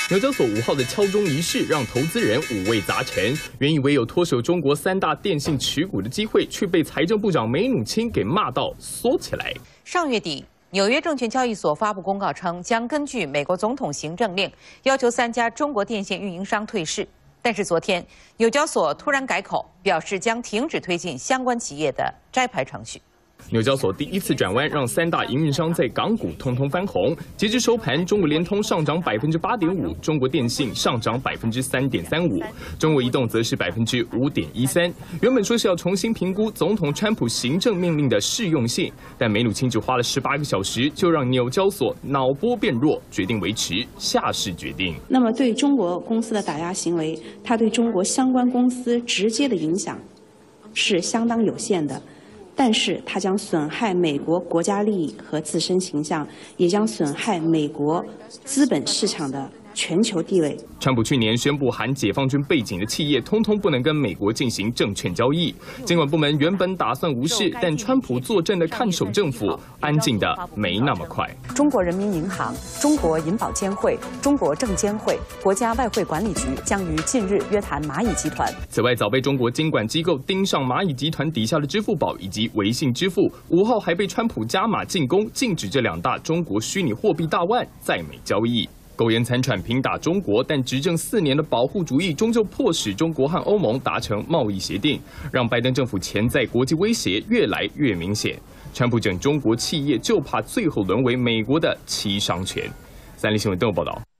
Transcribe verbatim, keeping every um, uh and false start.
纽交所五号的敲钟仪式让投资人五味杂陈，原以为有脱手中国三大电信持股的机会，却被财政部长梅努钦给骂到缩起来。 上月底，纽约证券交易所发布公告称，将根据美国总统行政令，要求三家中国电信运营商退市。但是昨天，纽交所突然改口，表示将停止推进相关企业的摘牌程序。 纽交所第一次转弯，让三大营运商在港股通通翻红。截至收盘，中国联通上涨百分之八点五，中国电信上涨百分之三点三五，中国移动则是百分之五点一三。原本说是要重新评估总统川普行政命令的适用性，但梅努钦只花了十八个小时，就让纽交所脑波变弱，决定维持下市决定。 那么对中国公司的打压行为，它对中国相关公司直接的影响是相当有限的。 但是它将损害美国国家利益和自身形象，也将损害美国资本市场的全球地位。 川普去年宣布，含解放军背景的企业通通不能跟美国进行证券交易。监管部门原本打算无视，但川普坐镇的看守政府安静的没那么快。 中国人民银行、中国银保监会、中国证监会、国家外汇管理局将于近日约谈蚂蚁集团。 此外，早被中国监管机构盯上蚂蚁集团底下的支付宝以及微信支付，五号还被川普加码进攻，禁止这两大中国虚拟货币大腕在美交易。 苟延残喘，拼打中国，但执政四年的保护主义终究迫使中国和欧盟达成贸易协定，让拜登政府潜在国际威胁越来越明显。川普整中国企业，就怕最后沦为美国的七伤拳。三立新闻都有报道。